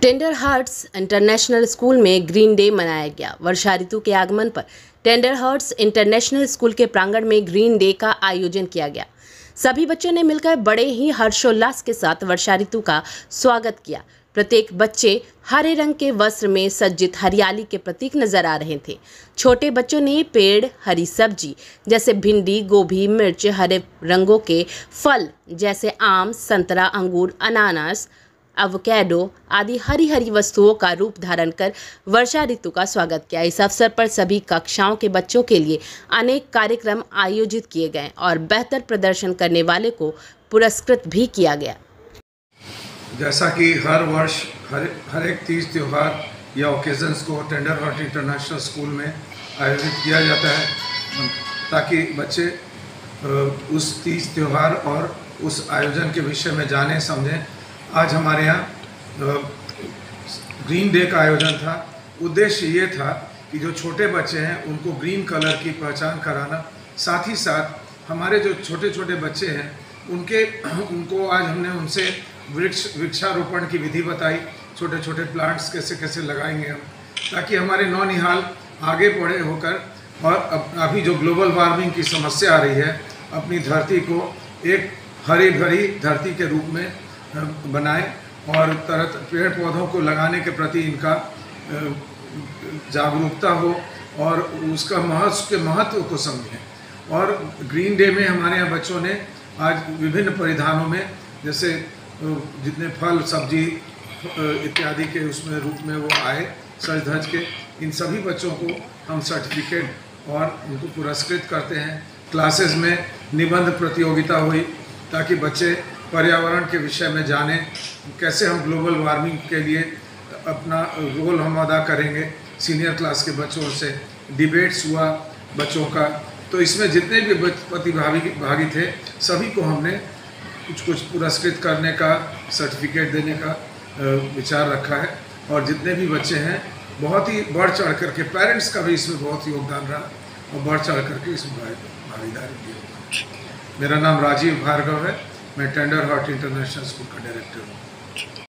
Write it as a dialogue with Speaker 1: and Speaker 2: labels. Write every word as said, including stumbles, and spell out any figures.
Speaker 1: Tender hearts international school में green day मनाया गया। वर्षा ऋतु के आगमन पर टेंडर हार्ट्स इंटरनेशनल स्कूल के प्रांगण में ग्रीन डे का आयोजन किया गया। सभी बच्चों ने मिलकर बड़े ही हर्षोल्लास के साथ वर्षा ऋतु का स्वागत किया। प्रत्येक बच्चे हरे रंग के वस्त्र में सज्जित हरियाली के प्रतीक नजर आ रहे थे। छोटे बच्चों ने पेड़, हरी सब्जी जैसे भिंडी, गोभी, मिर्च, हरे रंगों के फल जैसे आम, संतरा, अंगूर, अनानास, एवोकेडो आदि हरी हरी वस्तुओं का रूप धारण कर वर्षा ऋतु का स्वागत किया। इस अवसर पर सभी कक्षाओं के बच्चों के लिए अनेक कार्यक्रम आयोजित किए गए और बेहतर प्रदर्शन करने वाले को पुरस्कृत भी किया गया।
Speaker 2: जैसा कि हर वर्ष हर हर एक तीज त्यौहार या ओकेजन्स को टेंडर हार्ट इंटरनेशनल स्कूल में आयोजित किया जाता है, ताकि बच्चे उस तीज त्यौहार और उस आयोजन के विषय में जानें, समझें। आज हमारे यहाँ ग्रीन डे का आयोजन था। उद्देश्य ये था कि जो छोटे बच्चे हैं उनको ग्रीन कलर की पहचान कराना, साथ ही साथ हमारे जो छोटे छोटे बच्चे हैं उनके उनको आज हमने उनसे वृक्ष वृक्षारोपण की विधि बताई। छोटे छोटे प्लांट्स कैसे कैसे लगाएंगे हम, ताकि हमारे नौनिहाल आगे बढ़े होकर और अभी जो ग्लोबल वार्मिंग की समस्या आ रही है, अपनी धरती को एक हरी भरी धरती के रूप में बनाए और तरह पेड़ पौधों को लगाने के प्रति इनका जागरूकता हो और उसका महत्व के महत्व को समझें। और ग्रीन डे में हमारे यहाँ बच्चों ने आज विभिन्न परिधानों में, जैसे जितने फल, सब्जी इत्यादि के उसमें रूप में वो आए सज धज के, इन सभी बच्चों को हम सर्टिफिकेट और उनको पुरस्कृत करते हैं। क्लासेस में निबंध प्रतियोगिता हुई ताकि बच्चे पर्यावरण के विषय में जानें, कैसे हम ग्लोबल वार्मिंग के लिए अपना रोल हम अदा करेंगे। सीनियर क्लास के बच्चों से डिबेट्स हुआ बच्चों का, तो इसमें जितने भी प्रतिभागी भागी थे सभी को हमने कुछ कुछ पुरस्कृत करने का, सर्टिफिकेट देने का विचार रखा है। और जितने भी बच्चे हैं बहुत ही बढ़ चढ़ करके, पेरेंट्स का भी इसमें बहुत योगदान रहा और बढ़ चढ़ करके इसमें भागीदारी दी। मेरा नाम राजीव भार्गव है, मैं टेंडर हार्ट इंटरनेशनल स्कूल का डायरेक्टर हूँ।